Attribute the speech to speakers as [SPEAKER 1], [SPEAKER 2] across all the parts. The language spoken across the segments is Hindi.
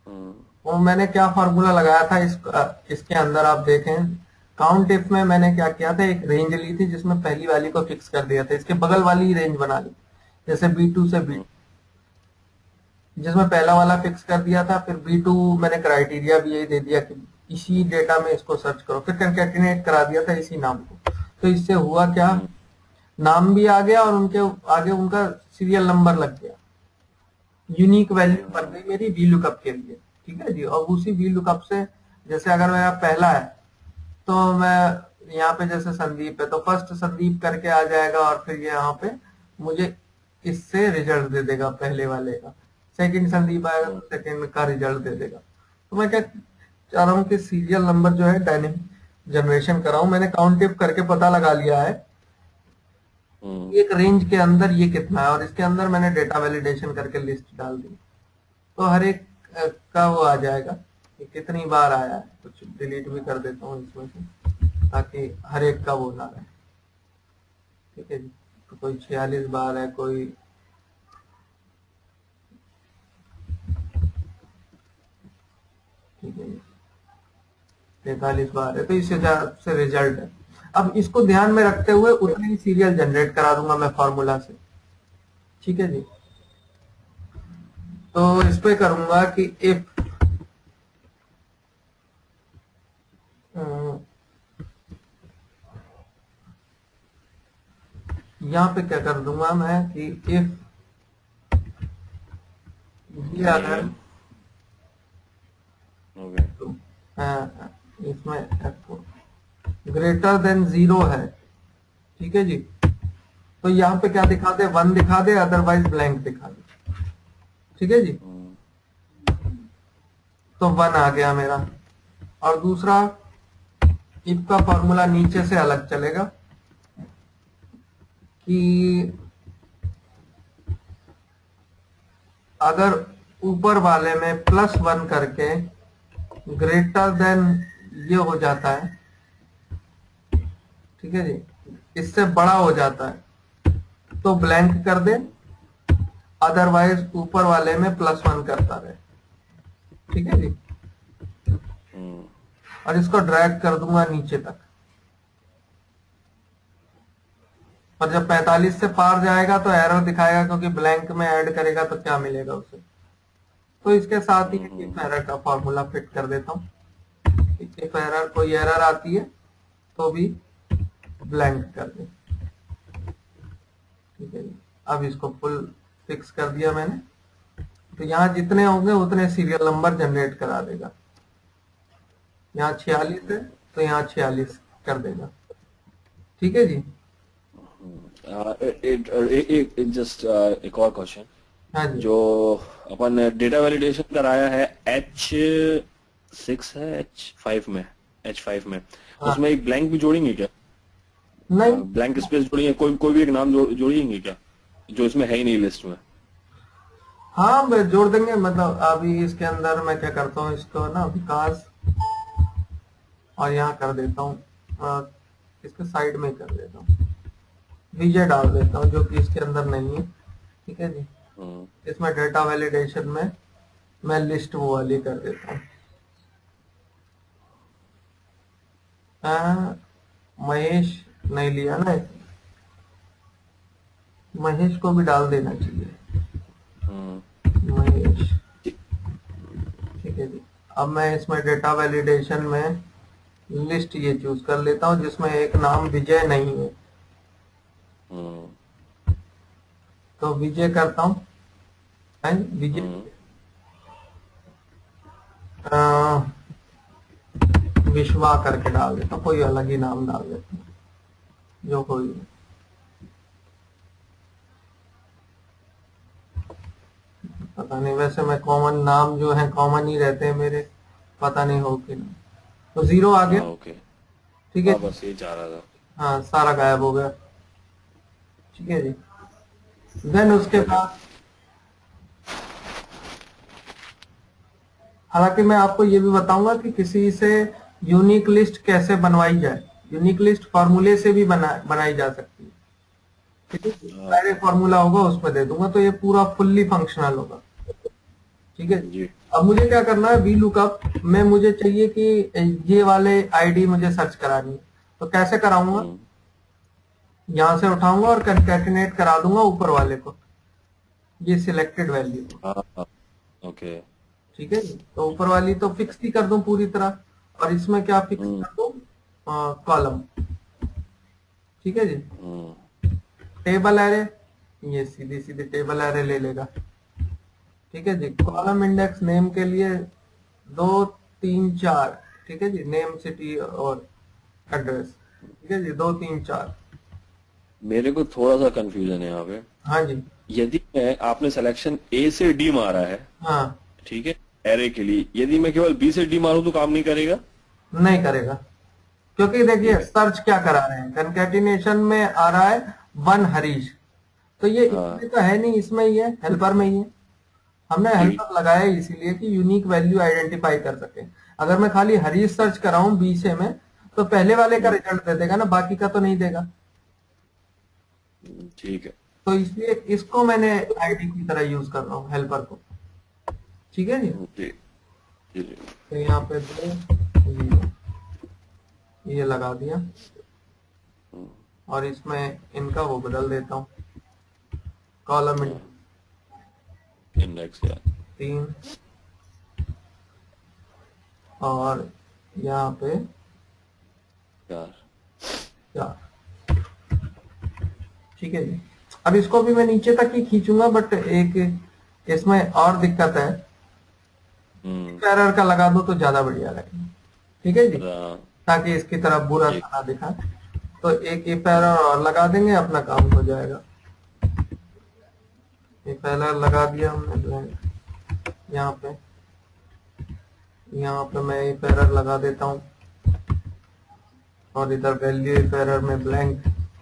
[SPEAKER 1] वो मैंने क्या फॉर्मूला लगाया था इसके अंदर आप देखें, काउंट इफ में मैंने क्या किया था, एक रेंज ली थी जिसमें पहली वाली को फिक्स कर दिया था, इसके बगल वाली रेंज बना ली, जैसे B2 से B, जिसमें पहला वाला फिक्स कर दिया था, फिर B2 मैंने क्राइटेरिया भी यही दे दिया कि इसी डेटा में इसको सर्च करो, फिर कंकैटिनेट करा दिया था इसी नाम को। तो इससे हुआ क्या, नाम भी आ गया और उनके आगे उनका सीरियल नंबर लग गया, यूनिक वैल्यू बन गई मेरी वी लुकअप के लिए। ठीक है जी। और उसी वी लुकअप से, जैसे अगर मेरा पहला है तो मैं यहाँ पे जैसे संदीप है तो फर्स्ट संदीप करके आ जाएगा, और फिर यहाँ पे मुझे इससे रिजल्ट दे देगा पहले वाले का। सेकंड संदीप आएगा तो सेकंड का रिजल्ट दे देगा। तो मैं क्या चाह रहा हूँ कि सीरियल नंबर जो है डायनेमिक जनरेशन कराऊं। मैंने काउंट टिप करके पता लगा लिया है एक रेंज के अंदर ये कितना है, और इसके अंदर मैंने डेटा वैलिडेशन करके लिस्ट डाल दी, तो हर एक का वो आ जाएगा कि कितनी बार आया है। कुछ डिलीट भी कर देता हूँ इसमें से ताकि हर एक का वो ना रहे। ठीक है जी। तो कोई 46 बार है, कोई ठीक है 43 बार है, तो इस हिसाब से रिजल्ट है। अब इसको ध्यान में रखते हुए उतने ही सीरियल जनरेट करा दूंगा मैं फॉर्मूला से। ठीक है जी। तो इस पे करूंगा कि इफ यहाँ पे क्या कर दूंगा मैं कि इफ ये अगर इसमें ग्रेटर देन 0 है, ठीक है जी, तो यहाँ पे क्या दिखा दे, 1 दिखा दे, अदरवाइज ब्लैंक दिखा दे। ठीक है जी। तो 1 आ गया मेरा। और दूसरा इफ का फॉर्मूला नीचे से अलग चलेगा कि अगर ऊपर वाले में +1 करके ग्रेटर देन ये हो जाता है, ठीक है जी, इससे बड़ा हो जाता है तो ब्लैंक कर दे, अदरवाइज ऊपर वाले में +1 करता रहे। ठीक है जी। और इसको ड्रैग कर दूंगा नीचे तक, और जब 45 से पार जाएगा तो एरर दिखाएगा, क्योंकि ब्लैंक में ऐड करेगा तो क्या मिलेगा उसे। तो इसके साथ ही इफ एरर का फॉर्मूला फिट कर देता हूँ। इफ एरर कोई एरर आती है तो भी ब्लैंक कर दे। ठीक है जी। अब इसको फुल फिक्स कर दिया मैंने, तो यहाँ जितने होंगे उतने सीरियल नंबर जनरेट करा देगा। यहाँ 46 है तो यहाँ 46 कर देगा। ठीक है जी।
[SPEAKER 2] जस्ट एक और क्वेश्चन,
[SPEAKER 1] हाँ जी।
[SPEAKER 2] जो अपन डेटा वैलिडेशन कराया है H6 है H5 में
[SPEAKER 1] हाँ।
[SPEAKER 2] उसमें एक ब्लैंक भी जोड़ेंगे क्या?
[SPEAKER 1] नहीं,
[SPEAKER 2] ब्लैंक स्पेस जोड़ेंगे, कोई भी एक नाम जोड़ेंगे क्या जो इसमें है ही नहीं लिस्ट में?
[SPEAKER 1] हाँ मैं जोड़ देंगे। मतलब अभी इसके अंदर मैं क्या करता हूँ, इसको ना विकास, और यहाँ कर देता हूँ इसके साइड में कर देता हूँ, विजय डाल देता हूँ, जो कि इसके अंदर नहीं है। ठीक है जी। इसमें डेटा वैलिडेशन में मैं लिस्ट वो वाली कर देता हूँ। महेश नहीं लिया ना, महेश को भी डाल देना चाहिए, महेश। ठीक है जी। अब मैं इसमें डेटा वैलिडेशन में लिस्ट ये चूज कर लेता हूँ जिसमें एक नाम विजय नहीं है, तो विजय करता हूँ। विजय विश्वा करके डाल देता हूँ, कोई अलग ही नाम डाल देता हूँ जो कोई। पता नहीं, वैसे मैं कॉमन नाम जो है कॉमन ही रहते हैं मेरे, पता नहीं हो कि नहीं। तो 0 आ गया।
[SPEAKER 2] ओके।
[SPEAKER 1] ठीक है।
[SPEAKER 2] हाँ बस ये चाह रहा था।
[SPEAKER 1] हाँ सारा गायब हो गया। ठीक है जी। देन उसके बाद हालांकि मैं आपको ये भी बताऊंगा कि किसी से यूनिक लिस्ट कैसे बनवाई जाए। यूनिक लिस्ट फॉर्मूले से भी बनाई जा सकती है। ठीक है, डायरेक्ट फॉर्मूला होगा उसमें दे दूंगा, तो ये पूरा फुल्ली फंक्शनल होगा। ठीक है।
[SPEAKER 2] जी।
[SPEAKER 1] अब मुझे क्या करना है, वी लुकअप में मुझे चाहिए कि ये वाले आईडी मुझे सर्च करानी है, तो कैसे कराऊंगा,
[SPEAKER 2] हम्म।
[SPEAKER 1] यहां से उठाऊंगा और कंकैटिनेट करा दूंगा ऊपर वाले को, ये सिलेक्टेड वैल्यू को।
[SPEAKER 2] हाँ हाँ, ओके।
[SPEAKER 1] ठीक है जी, तो ऊपर वाली तो फिक्स ही कर दूं पूरी तरह, और इसमें क्या फिक्स
[SPEAKER 2] हम्म।
[SPEAKER 1] कर दूं, कॉलम। ठीक है जी।
[SPEAKER 2] हम्म।
[SPEAKER 1] टेबल एरे, ये सीधी सीधी टेबल एरे ले लेगा। ठीक है जी।
[SPEAKER 2] हम्म।
[SPEAKER 1] कॉलम इंडेक्स नेम के लिए 2 3 4। ठीक है जी, नेम सिटी और एड्रेस। ठीक है जी, 2 3 4।
[SPEAKER 2] मेरे को थोड़ा सा कंफ्यूजन है यहाँ पे।
[SPEAKER 1] हाँ जी।
[SPEAKER 2] यदि मैं आपने सिलेक्शन ए से डी मारा है,
[SPEAKER 1] हाँ,
[SPEAKER 2] ठीक है, एरे के लिए, यदि मैं केवल बी से डी मारूं तो काम नहीं करेगा?
[SPEAKER 1] नहीं करेगा, क्योंकि देखिए
[SPEAKER 2] ठीक है।
[SPEAKER 1] सर्च क्या करा रहे हैं, कंकैटिनेशन में आ रहा है वन हरीश, तो ये
[SPEAKER 2] हाँ।
[SPEAKER 1] इसमें तो है नहीं, इसमें ही है, हेल्पर में ही है। हमने
[SPEAKER 2] जी।
[SPEAKER 1] हेल्पर लगाया है इसीलिए कि यूनिक वैल्यू आइडेंटिफाई कर सके। अगर मैं खाली हरीश सर्च कराऊं बी से में, तो पहले वाले का
[SPEAKER 2] हम्म।
[SPEAKER 1] रिजल्ट दे देगा ना, बाकी का तो नहीं देगा।
[SPEAKER 2] ठीक है।
[SPEAKER 1] तो इसलिए इसको मैंने आईडी की तरह यूज कर रहा हूँ, हेल्पर को। ठीक है जी।
[SPEAKER 2] जी। जी जी।
[SPEAKER 1] तो यहाँ पे ये लगा दिया,
[SPEAKER 2] हम्म।
[SPEAKER 1] और इसमें इनका वो बदल देता हूँ, कॉलम
[SPEAKER 2] हाँ, इंडेक्स या
[SPEAKER 1] 3, और यहाँ पे
[SPEAKER 2] यार।
[SPEAKER 1] 4। ठीक है जी। अब इसको भी मैं नीचे तक ही खींचूंगा, बट एक इसमें और दिक्कत है,
[SPEAKER 2] हम्म।
[SPEAKER 1] एरर का लगा दो तो ज्यादा बढ़िया लगेगा। ठीक है जी,
[SPEAKER 2] रा-
[SPEAKER 1] ताकि इसकी तरफ बुरा
[SPEAKER 2] ठीक।
[SPEAKER 1] सा ना दिखा। तो एक इफ एरर और लगा देंगे, अपना काम हो जाएगा। इफ एरर लगा दिया हमने ब्लैंक, यहाँ पे मैं इफ एरर लगा देता हूँ, और इधर वैल्यू इफ एरर में ब्लैंक,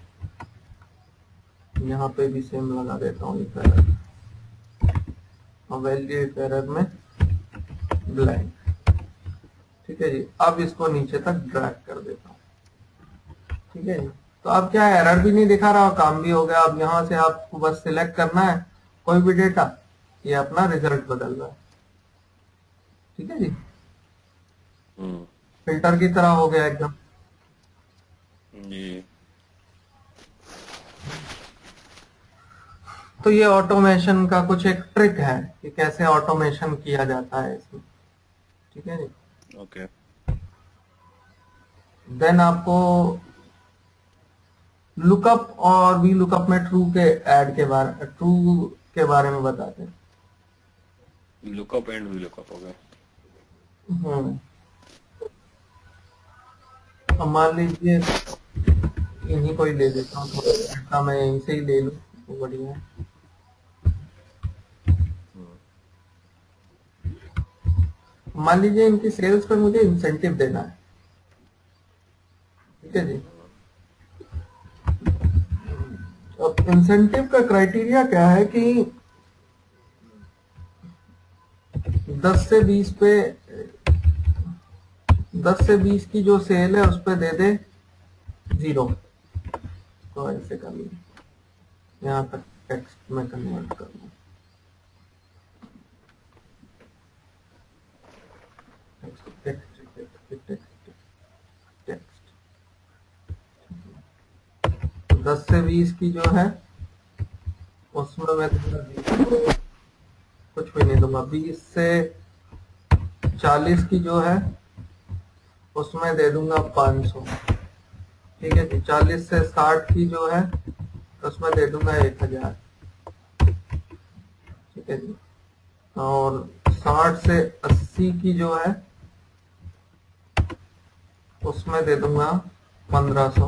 [SPEAKER 1] यहाँ पे भी सेम लगा देता हूँ इफ एरर, और वैल्यू इफ एरर में ब्लैंक। ठीक है जी। अब इसको नीचे तक ड्रैग कर देता हूँ। ठीक है जी। तो अब क्या है, एरर भी नहीं दिखा रहा, काम भी हो गया। अब यहाँ से आपको बस सिलेक्ट करना है कोई भी डेटा, ये अपना रिजल्ट बदल रहा है। ठीक है जी,
[SPEAKER 2] हम्म।
[SPEAKER 1] फिल्टर की तरह हो गया एकदम।
[SPEAKER 2] जी।
[SPEAKER 1] तो ये ऑटोमेशन का कुछ एक ट्रिक है कि कैसे ऑटोमेशन किया जाता है इसमें। ठीक है जी।
[SPEAKER 2] ओके।
[SPEAKER 1] देन आपको लुकअप और वी लुकअप में ट्रू के बारे में बताते हैं।
[SPEAKER 2] लुकअप एंड वी लुकअप हो गया।
[SPEAKER 1] हम्म। अब मान लीजिए इन्हीं को ही ले लेता हूँ, थोड़ा डाटा मैं यहीं से ही ले लूँ तो बढ़िया है। मान लीजिए इनकी सेल्स पे मुझे इंसेंटिव देना है। ठीक है जी। अब इंसेंटिव का क्राइटेरिया क्या है कि 10 से 20 पे 10 से 20 की जो सेल है उस पे दे दे 0। तो ऐसे कर ली, यहाँ तक टेक्स्ट में कन्वर्ट कर लूँ। टेक्स्ट टेक्स्ट टेक्स्ट टेक्स्ट 10 से 20 की जो है उसमें मैं दूंगा, कुछ भी नहीं दूंगा। 20 से 40 की जो है उसमें दे दूंगा 500। ठीक है जी। 40 से 60 की जो है उसमें दे दूंगा 1000। ठीक है जी। और 60 से 80 की जो है उसमें दे दूंगा 1500।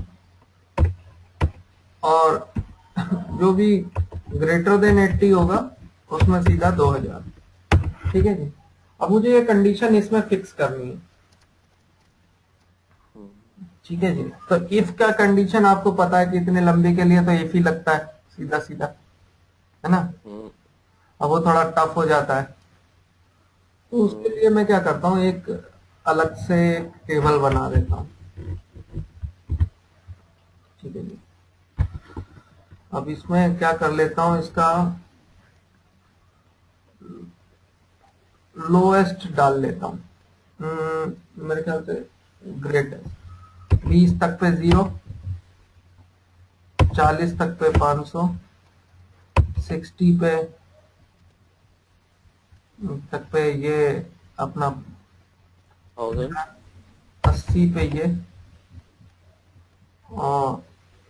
[SPEAKER 1] और जो भी ग्रेटर देन 80 होगा उसमें सीधा 2000। ठीक है जी। अब मुझे ये कंडीशन इसमें फिक्स करनी है। ठीक है जी। तो इफ का कंडीशन आपको पता है कि इतने लंबे के लिए तो इफ ही लगता है, सीधा सीधा, है ना।
[SPEAKER 2] हम्म।
[SPEAKER 1] अब वो थोड़ा टफ हो जाता है, तो उसके
[SPEAKER 2] हम्म।
[SPEAKER 1] लिए मैं क्या करता हूँ, एक अलग से टेबल बना देता हूँ। ठीक है जी। अब इसमें क्या कर लेता हूँ, इसका लोएस्ट डाल लेता हूँ। मेरे ख्याल से ग्रेटेस्ट 20 तक पे 0, 40 तक पे 500, 60 पे तक पे ये अपना
[SPEAKER 2] 1000।
[SPEAKER 1] 80 पे ये, और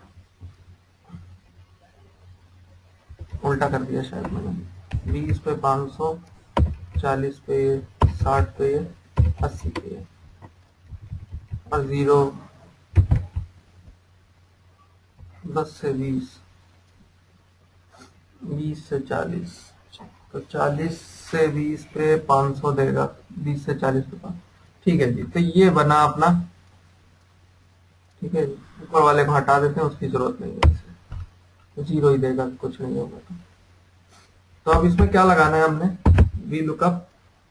[SPEAKER 1] उल्टा कर दिया शायद मैंने, 20 पे 500, 40 पे ये, 60 पे ये, 80 पे ये, और 0 10 से 20, 20 से 40, तो 40 से 20 पे 500 देगा, 20 से 40 पे 500। ठीक है जी, तो ये बना अपना। ठीक है जी, ऊपर वाले को हटा देते हैं, उसकी जरूरत नहीं है, इसे 0 ही देगा, कुछ नहीं होगा। तो अब इसमें क्या लगाना है हमने, वी लुकअप,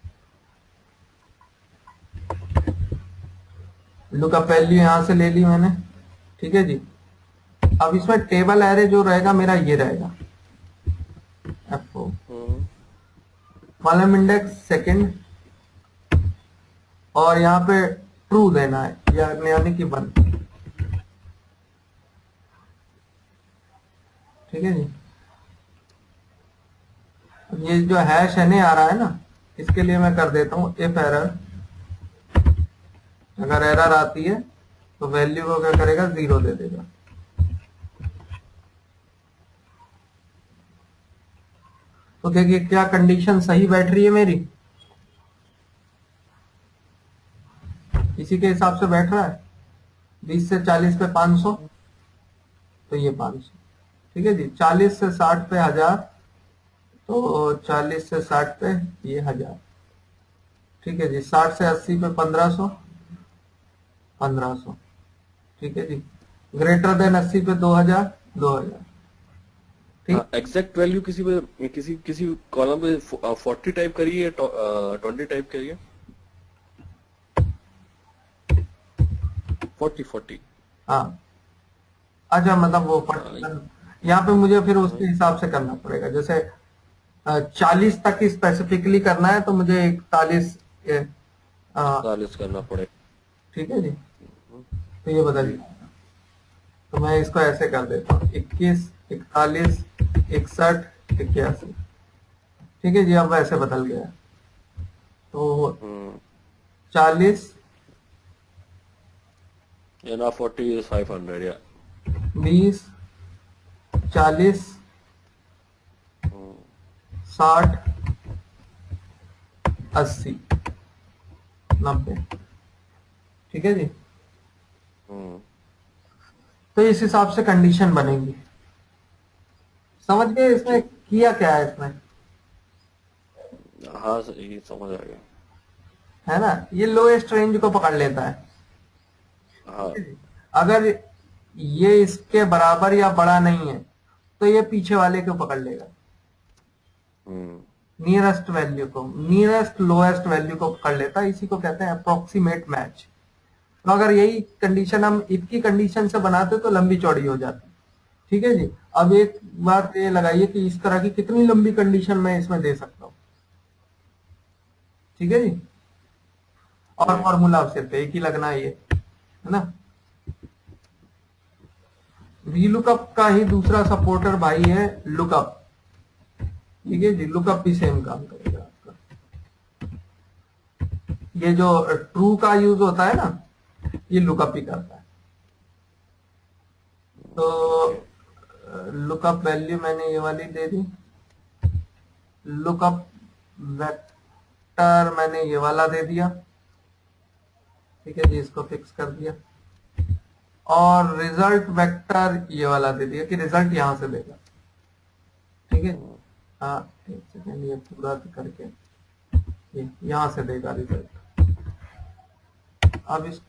[SPEAKER 1] लुकअप वैल्यू यहां से ले ली मैंने। ठीक है जी, अब इसमें टेबल एरे जो रहेगा मेरा ये रहेगा F4, कॉलम इंडेक्स सेकंड, और यहाँ पे ट्रू देना है, यानी कि 1। ठीक है जी, ये जो हैश एन आ रहा है ना, इसके लिए मैं कर देता हूँ इफ एरर। अगर एरर आती है तो वैल्यू को क्या करेगा, 0 दे देगा। तो देखिए क्या कंडीशन सही बैठ रही है मेरी, इसी के हिसाब से बैठ रहा है। 20 से 40 पे 500, तो ये 500। ठीक है जी, 40 से 60 पे 1000, तो 40 से 60 पे ये 1000। ठीक है जी, 60 से 80 पे 1500, 1500। ठीक है जी, ग्रेटर देन 80 पे 2000, 2000। ठीक,
[SPEAKER 2] एग्जैक्ट वैल्यू किसी पे किसी कॉलम पे 40 टाइप करिए, 20 टाइप करिए, 40।
[SPEAKER 1] हाँ। अच्छा, मतलब वो यहाँ पे मुझे फिर उसके हिसाब से करना पड़ेगा। जैसे 40 तक स्पेसिफिकली करना है तो मुझे 41
[SPEAKER 2] 41 करना पड़ेगा।
[SPEAKER 1] ठीक है जी, तो ये बताइए, तो मैं इसको ऐसे कर देता हूँ, 21, 41, 61, 81। ठीक है जी, अब ऐसे बदल गया। तो 40,
[SPEAKER 2] ना 40 is 500 या
[SPEAKER 1] 20, 40, 60, 80, 90। ठीक है जी, तो इस हिसाब से कंडीशन बनेगी। समझ गए इसमें किया क्या है इसमें,
[SPEAKER 2] हाँ ये समझ आ गया।
[SPEAKER 1] है ना। ये लोएस्ट रेंज को पकड़ लेता है।
[SPEAKER 2] हाँ
[SPEAKER 1] अगर ये इसके बराबर या बड़ा नहीं है तो ये पीछे वाले को पकड़ लेगा, नियरेस्ट वैल्यू को, नियरेस्ट लोएस्ट वैल्यू को पकड़ लेता है। इसी को कहते हैं अप्रोक्सीमेट मैच। तो अगर यही कंडीशन हम इफ की कंडीशन से बनाते तो लंबी चौड़ी हो जाती। ठीक है जी, अब एक बात ये लगाइए कि इस तरह की कितनी लंबी कंडीशन मैं इसमें दे सकता हूं। ठीक है जी, और फॉर्मूला सिर्फ एक ही लगना है, ये है ना। वीलुकअप का ही दूसरा सपोर्टर भाई है लुकअप। ठीक है जी, लुकअप भी सेम काम करेगा आपका। ये जो ट्रू का यूज होता है ना, ये लुकअप ही करता है। तो लुकअप वैल्यू मैंने ये वाली दे दी, लुकअप वेक्टर मैंने ये वाला दे दिया। ठीक है जी, इसको फिक्स कर दिया, और रिजल्ट वेक्टर ये वाला दे दिया कि रिजल्ट यहां से देगा। ठीक है, हाँ एक सेकेंड, ये पूरा करके ये यहां से देगा रिजल्ट। अब इस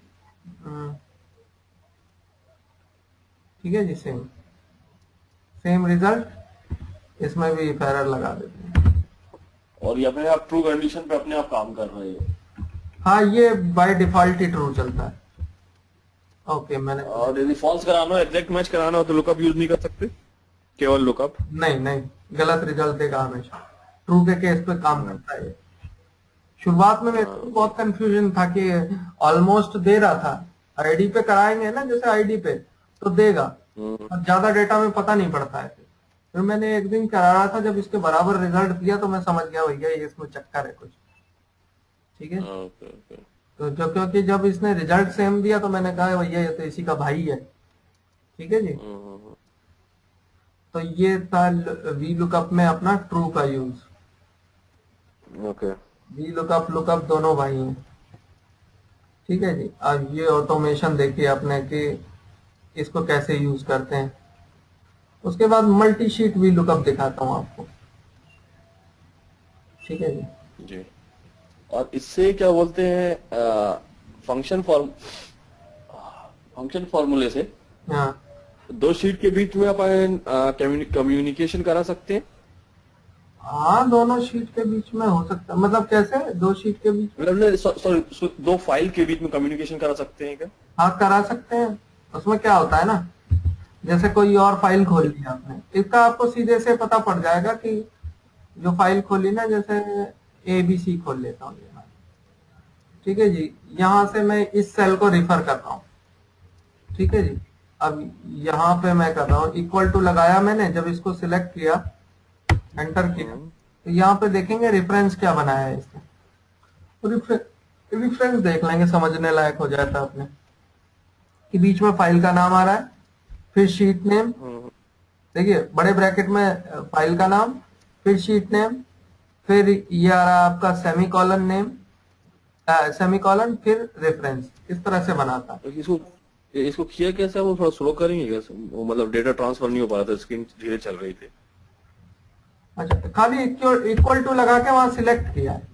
[SPEAKER 1] ठीक है जी, सेम रिजल्ट इसमें भी फेरर लगा देते हैं,
[SPEAKER 2] और ये अपने आप ट्रू कंडीशन पे अपने आप काम कर रहे हैं।
[SPEAKER 1] हाँ ये बाय डिफॉल्ट ही ट्रू चलता है। ओके, मैंने
[SPEAKER 2] और यदि फॉल्स कराना हो, एग्जैक्ट मैच कराना हो तो लुकअप यूज नहीं कर सकते, केवल लुकअप।
[SPEAKER 1] नहीं, गलत रिजल्ट देगा हमेशा। ट्रू के केस पे काम करता है। शुरुआत में मेरे को
[SPEAKER 2] हाँ।
[SPEAKER 1] बहुत कंफ्यूजन था कि ऑलमोस्ट दे रहा था, आईडी पे कराएंगे ना, जैसे आईडी पे तो देगा,
[SPEAKER 2] हम्म।
[SPEAKER 1] और ज्यादा डेटा में पता नहीं पड़ता है। फिर मैंने एक दिन करा रहा था, जब इसके बराबर रिजल्ट दिया तो मैं समझ गया भैया ये इसमें चक्कर है कुछ। ठीक है।
[SPEAKER 2] Okay okay.
[SPEAKER 1] तो जो, क्योंकि जब इसने रिजल्ट सेम दिया तो मैंने कहा भैया ये तो इसी का भाई है। ठीक है जी।
[SPEAKER 2] हम्म।
[SPEAKER 1] तो ये था वी लुकअप में अपना ट्रू का use.
[SPEAKER 2] Okay.
[SPEAKER 1] V lookup lookup दोनों भाई हैं। ठीक है जी। अब ये ऑटोमेशन देखिए आपने कि इसको कैसे यूज करते हैं। उसके बाद मल्टी शीट वी लुकअप दिखाता हूं आपको। ठीक है जी।
[SPEAKER 2] जी। और इससे क्या बोलते हैं, फंक्शन फॉर्मूले से
[SPEAKER 1] हाँ।
[SPEAKER 2] दो शीट के बीच में अपन कम्युनिकेशन करा सकते हैं।
[SPEAKER 1] हाँ, दोनों शीट के बीच में हो सकता है, मतलब कैसे दो शीट के बीच में?
[SPEAKER 2] मतलब सॉरी, दो फाइल के बीच में कम्युनिकेशन करा सकते हैं क्या?
[SPEAKER 1] हाँ, करा सकते हैं। उसमें क्या होता है ना, जैसे कोई और फाइल खोल ली आपने, इसका आपको सीधे से पता पड़ जाएगा कि जो फाइल खोली ना, जैसे ABC खोल लेता हूँ ये। ठीक है जी। यहाँ से मैं इस सेल को रिफर कर रहा हूँ। ठीक है जी। अब यहाँ पे मैं कर रहा हूँ इक्वल टू लगाया मैंने, जब इसको सिलेक्ट किया, एंटर किया,
[SPEAKER 2] हम्म।
[SPEAKER 1] तो यहाँ पे देखेंगे रेफरेंस क्या बनाया है इसने। रेफरेंस देख लेंगे, समझने लायक हो जाता है अपने, कि बीच में फाइल का नाम आ रहा है, फिर शीट नेम,
[SPEAKER 2] हम्म।
[SPEAKER 1] देखिए बड़े ब्रैकेट में फाइल का नाम, फिर शीट नेम, फिर ये आ रहा है आपका semicolon name, semicolon, फिर रेफरेंस। इस तरह से बनाता है।
[SPEAKER 2] तो इसको किया कैसे, वो थोड़ा स्लो करेंगे क्या? वो मतलब डेटा ट्रांसफर नहीं हो पा रहा था, स्क्रीन धीरे चल रही थी।
[SPEAKER 1] अच्छा, खाली इक्वल टू लगा के वहां सिलेक्ट किया है।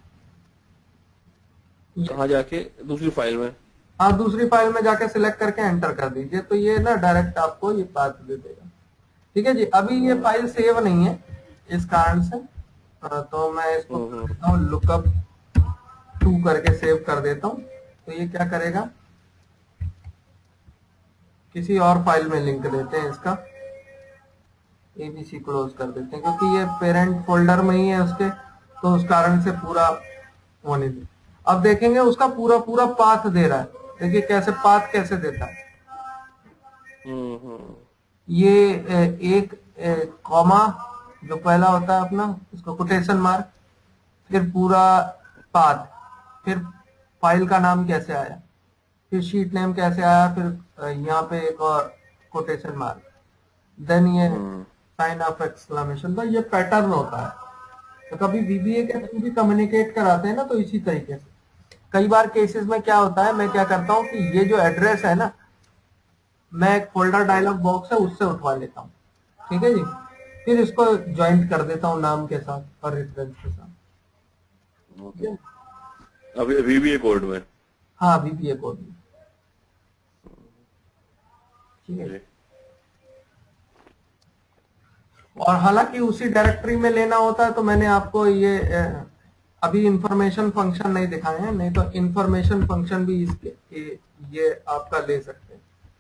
[SPEAKER 2] कहाँ जाके? दूसरी फाइल में?
[SPEAKER 1] हाँ, दूसरी फाइल में जाके सिलेक्ट करके एंटर कर दीजिए, तो ये ना डायरेक्ट आपको ये पाथ दे देगा। ठीक है जी। अभी ये फाइल सेव नहीं है इस कारण से, तो मैं इसको कर
[SPEAKER 2] हम्म।
[SPEAKER 1] देता हूँ लुकअप 2 करके सेव कर देता हूँ। तो ये क्या करेगा, किसी और फाइल में लिंक देते हैं इसका, ABC क्लोज कर देते हैं, क्योंकि ये पेरेंट फोल्डर में ही है उसके, तो उस कारण से पूरा होने दे। अब देखेंगे उसका पूरा पूरा पाथ दे रहा है। देखिए कैसे पाथ कैसे देता है।
[SPEAKER 2] हम्म।
[SPEAKER 1] ये एक कॉमा जो पहला होता है अपना, इसको कोटेशन मार्क, फिर पूरा पाथ, फिर फाइल का नाम कैसे आया, फिर शीट नेम कैसे आया, फिर यहाँ पे एक और कोटेशन मार्क, देन ये
[SPEAKER 2] हम्म।
[SPEAKER 1] Sign of exclamation. तो ये पैटर्न होता है। तो कभी VBA के थ्रू भी कम्युनिकेट कराते हैं ना, तो इसी तरीके से। कई बार केसेस में क्या होता है, मैं क्या करता हूँ कि ये जो एड्रेस है ना, मैं एक फोल्डर डायलॉग बॉक्स है उससे उठवा लेता हूँ। ठीक है जी। फिर इसको ज्वाइंट कर देता हूँ नाम के साथ और रेफरेंस के साथ। ठीक
[SPEAKER 2] ओके।
[SPEAKER 1] है।
[SPEAKER 2] अभी भी एक कोड में?
[SPEAKER 1] हाँ, VBA कोड में। ठीक है।
[SPEAKER 2] जी।
[SPEAKER 1] और हालांकि उसी डायरेक्टरी में लेना होता है, तो मैंने आपको ये अभी इंफॉर्मेशन फंक्शन नहीं दिखाए हैं, नहीं तो इंफॉर्मेशन फंक्शन भी ये आपका ले सकते हैं।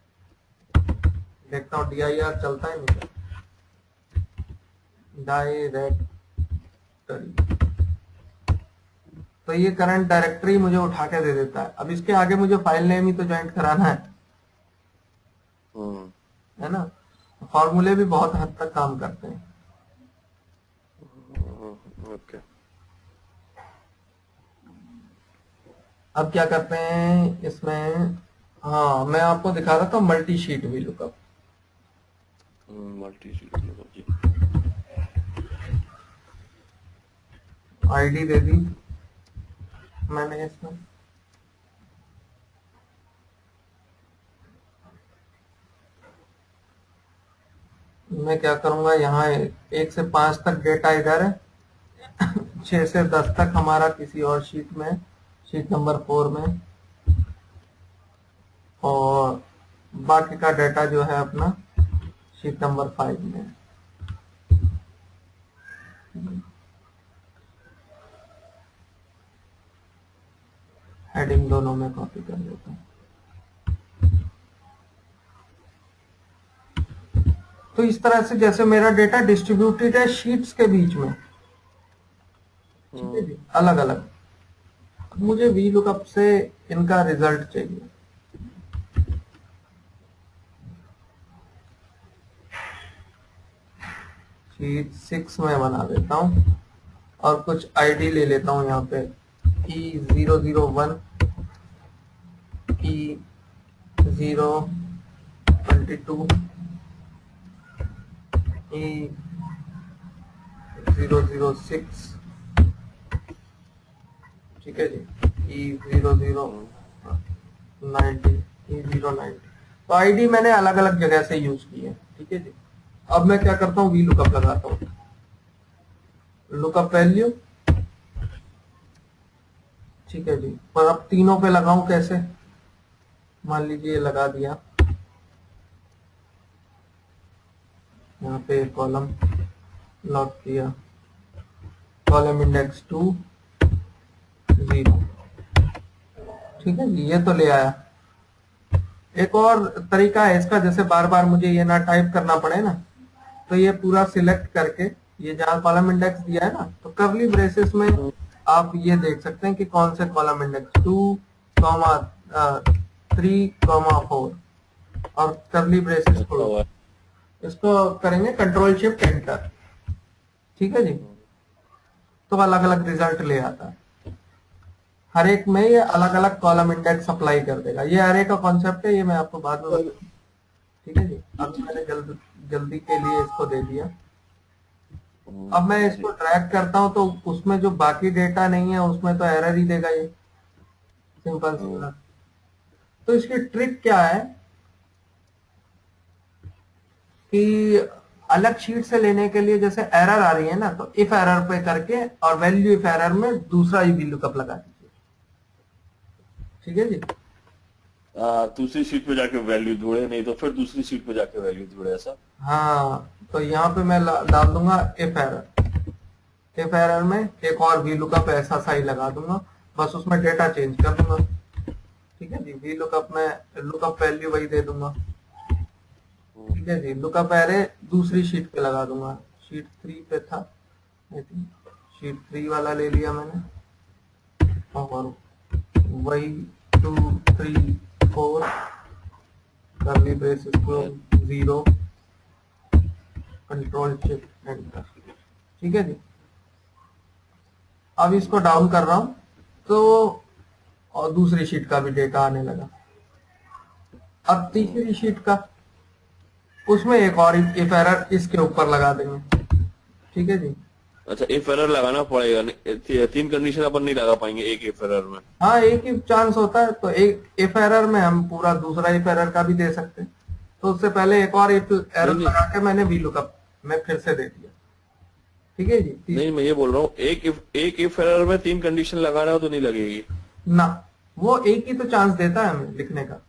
[SPEAKER 1] देखता हूँ DIR चलता है नहीं, डायरेक्टरी। तो ये करंट डायरेक्टरी मुझे उठा के दे देता है। अब इसके आगे मुझे फाइल नेम ही तो ज्वाइंट कराना
[SPEAKER 2] हम्म।
[SPEAKER 1] है ना। फॉर्मूले भी बहुत हद तक काम करते हैं।
[SPEAKER 2] ओके।
[SPEAKER 1] अब क्या करते हैं इसमें, हाँ मैं आपको दिखा रहा था मल्टी शीट भी लुकअप।
[SPEAKER 2] मल्टी शीट जी।
[SPEAKER 1] आईडी दे दी मैंने इसमें। मैं क्या करूंगा, यहाँ 1 से 5 तक डेटा इधर है, 6 से 10 तक हमारा किसी और शीट में, शीट नंबर 4 में, और बाकी का डेटा जो है अपना शीट नंबर 5 में। हेडिंग दोनों में कॉपी कर लेता हूँ। तो इस तरह से जैसे मेरा डेटा डिस्ट्रीब्यूटेड है शीट्स के बीच में। ठीक है
[SPEAKER 2] हम्म।
[SPEAKER 1] जी, अलग अलग। मुझे वी लुकअप से इनका रिजल्ट चाहिए। शीट 6 में बना देता हूँ और कुछ आईडी ले लेता हूँ यहाँ पे E001 E022 E006, ठीक है जी,
[SPEAKER 2] हम्म,
[SPEAKER 1] E0090 E090। तो आईडी मैंने अलग अलग जगह से यूज की है, ठीक है जी। अब मैं क्या करता हूँ, वी लुकअप लगाता हूँ, लुकअप वैल्यू, ठीक है जी। पर अब तीनों पे लगाऊं कैसे, मान लीजिए लगा दिया, यहाँ पे कॉलम लॉक किया, कॉलम इंडेक्स 2 0, ठीक है जी, ये तो ले आया। एक और तरीका है इसका, जैसे बार बार मुझे ये ना टाइप करना पड़े ना, तो ये पूरा सिलेक्ट करके, ये जहाँ कॉलम इंडेक्स दिया है ना, तो कर्ली ब्रेसेस में
[SPEAKER 2] हम्म,
[SPEAKER 1] आप ये देख सकते हैं कि कौन से कॉलम इंडेक्स 2, 3, 4 और कर्ली ब्रेसेस
[SPEAKER 2] अच्छा
[SPEAKER 1] क्लोज।
[SPEAKER 2] हुआ है।
[SPEAKER 1] इसको करेंगे कंट्रोल शिफ्ट एंटर, ठीक है जी।
[SPEAKER 2] हम्म,
[SPEAKER 1] तो अलग अलग रिजल्ट ले आता है, हर एक में ये अलग अलग कॉलम इंडेक्स अप्लाई कर देगा। ये अरे का कॉन्सेप्ट है, ये मैं आपको बाद में
[SPEAKER 2] पर-
[SPEAKER 1] बताऊंगा, ठीक है जी। अभी मैंने जल्दी के लिए इसको दे दिया। अब मैं
[SPEAKER 2] जी।
[SPEAKER 1] इसको ट्रैक करता हूं तो उसमें जो बाकी डेटा नहीं है उसमें तो एरर ही देगा ये, सिंपल सी
[SPEAKER 2] हम्म,
[SPEAKER 1] बात। तो इसकी ट्रिक क्या है कि अलग शीट से लेने के लिए, जैसे एरर आ रही है ना, तो इफ एरर पे करके और वैल्यू इफ एरर में दूसरा ही वी लुकअप लगा दीजिए, ठीक है जी।
[SPEAKER 2] दूसरी शीट पे जाके वैल्यू ढूंढे, नहीं तो फिर दूसरी शीट पे जाके वैल्यू ढूंढे, ऐसा।
[SPEAKER 1] हाँ, तो यहाँ पे मैं डाल दूंगा इफ एरर, इफ एरर में एक और वी लुकअप ऐसा सा ही लगा दूंगा, बस उसमें डेटा चेंज कर दूंगा, ठीक है जी। वी लुकअप में लुकअप वैल्यू वही दे दूंगा,
[SPEAKER 2] हम्म,
[SPEAKER 1] ठीक है जी। लुकअप एरे दूसरी शीट पे लगा दूंगा, शीट 3 पे था आई थिंक, शीट 3 वाला ले लिया मैंने, और वही 2, 3, 4 कर्ली ब्रेसेस को 0, कंट्रोल शिफ्ट एंटर, ठीक है जी। अब इसको डाउन कर रहा हूं तो और दूसरी शीट का भी डेटा आने लगा। अब
[SPEAKER 2] हम्म।
[SPEAKER 1] तीसरी शीट का, उसमें एक और इफ एरर इसके ऊपर लगा देंगे, ठीक है जी।
[SPEAKER 2] अच्छा, इफ एरर लगाना पड़ेगा, तीन कंडीशन अपन नहीं लगा पाएंगे एक इफ एरर में।
[SPEAKER 1] हाँ, एक ही चांस होता है, तो एक इफ एरर में हम पूरा दूसरा इफ एरर का भी दे सकते हैं। तो उससे पहले एक और इफ एरर
[SPEAKER 2] नहीं नहीं
[SPEAKER 1] लगा के मैंने वी लुकअप में फिर से दे दिया, ठीक है जी।
[SPEAKER 2] नहीं, मैं ये बोल रहा हूँ, एक इफ एरर में तीन कंडीशन लगाना हो तो नहीं लगेगी।
[SPEAKER 1] ना, वो एक ही तो चांस देता है हमें लिखने का।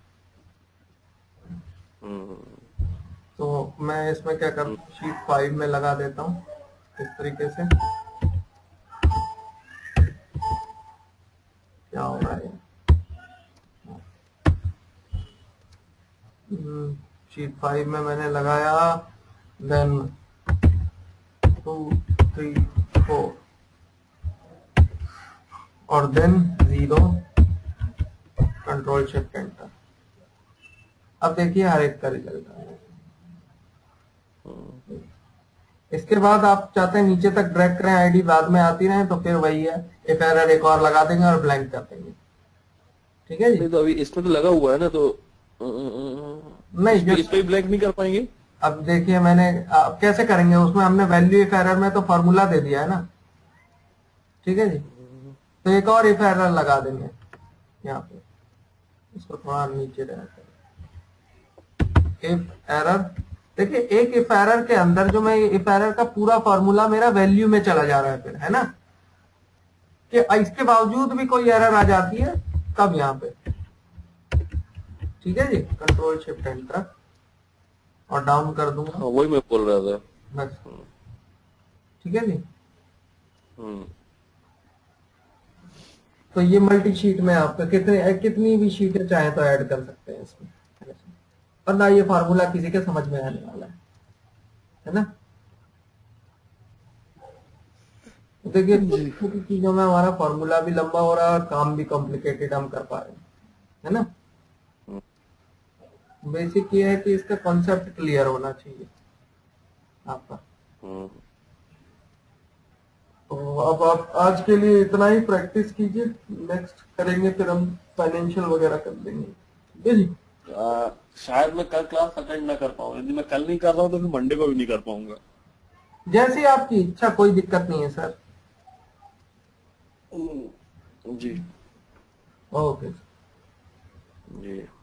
[SPEAKER 2] हम्म,
[SPEAKER 1] तो मैं इसमें क्या करता हूँ, शीट 5 में लगा देता हूँ इस तरीके से। क्या हो रहा है, शीट 5 में मैंने लगाया, देन 2, 3, 4 और देन 0, कंट्रोल शिफ्ट एंटर। अब देखिए हर एक का रिजल्ट आ रहा है। इसके बाद आप चाहते हैं नीचे तक ड्रैग करें, आईडी बाद में आती रहे, तो फिर वही है, इफ एरर एक और लगा देंगे और ब्लैंक कर देंगे, ठीक है जी।
[SPEAKER 2] नहीं तो अभी इसमें तो लगा हुआ है ना, तो
[SPEAKER 1] नहीं,
[SPEAKER 2] इस पे ब्लैंक नहीं कर पाएंगे।
[SPEAKER 1] अब देखिए मैंने, अब कैसे करेंगे, उसमें हमने वैल्यू इफ एरर में तो फॉर्मूला दे दिया है ना, ठीक है जी। तो एक और इफ एरर लगा देंगे यहाँ पे, इसको थोड़ा नीचे रहता है, इफ एरर। देखिए एक इफ एरर के अंदर जो मैं इफ एरर का पूरा फॉर्मूला मेरा वैल्यू में चला जा रहा है फिर, है ना, कि इसके बावजूद भी कोई एरर आ जाती है तब यहाँ पे, ठीक है जी। कंट्रोल शिफ्ट एंटर और डाउन कर दूंगा,
[SPEAKER 2] हाँ, वही मैं बोल रहा था।
[SPEAKER 1] बस, ठीक है जी।
[SPEAKER 2] हम्म,
[SPEAKER 1] तो ये मल्टी शीट में आप कितनी भी शीटें चाहे तो ऐड कर सकते हैं इसमें, और ना ये फार्मूला किसी के समझ में आने वाला है ना। देखिए
[SPEAKER 2] जी।
[SPEAKER 1] छोटी छोटी चीजों में हमारा फॉर्मूला भी लंबा हो रहा है और काम भी कॉम्प्लिकेटेड हम कर पा रहे हैं, है ना।
[SPEAKER 2] हम्म,
[SPEAKER 1] बेसिक ये है कि इसका कॉन्सेप्ट क्लियर होना चाहिए आपका।
[SPEAKER 2] हम्म।
[SPEAKER 1] तो अब आप आज के लिए इतना ही प्रैक्टिस कीजिए, नेक्स्ट करेंगे फिर हम फाइनेंशियल वगैरह कर देंगे, ठीक है जी।
[SPEAKER 2] शायद मैं कल क्लास अटेंड ना कर पाऊँ, यदि मैं कल नहीं कर रहा हूँ तो फिर मंडे को भी नहीं कर पाऊंगा।
[SPEAKER 1] जैसी आपकी इच्छा, कोई दिक्कत नहीं है सर।
[SPEAKER 2] जी।
[SPEAKER 1] ओके।
[SPEAKER 2] जी।